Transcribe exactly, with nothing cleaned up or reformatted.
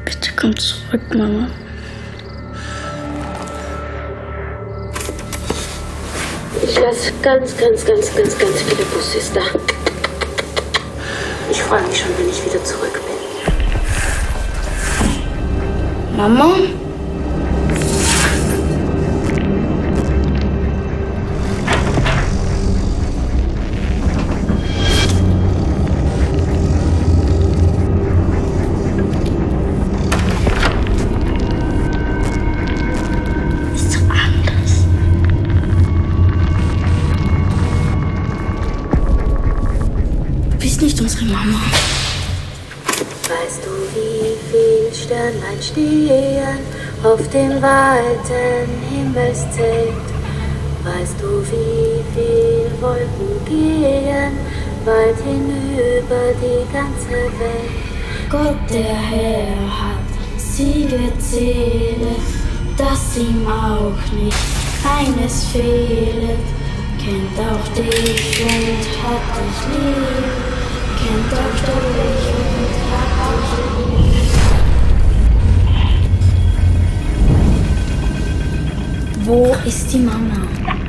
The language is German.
Bitte komm zurück, Mama. Ich lasse ganz, ganz, ganz, ganz, ganz viele Bussis da. Ich freue mich schon, wenn ich wieder zurück bin. Mama? Ist doch anders. Du bist nicht unsere Mama. Weißt du, wie viel Sternlein stehen auf dem weiten Himmelszelt? Weißt du, wie viel Wolken gehen weit hinüber die ganze Welt? Gott, der Herr, hat sie gezählt, dass ihm auch nicht eines fehlet. Kennt auch dich und hat dich lieb. Kennt auch dich und hat dich lieb. Wo ist die Mama?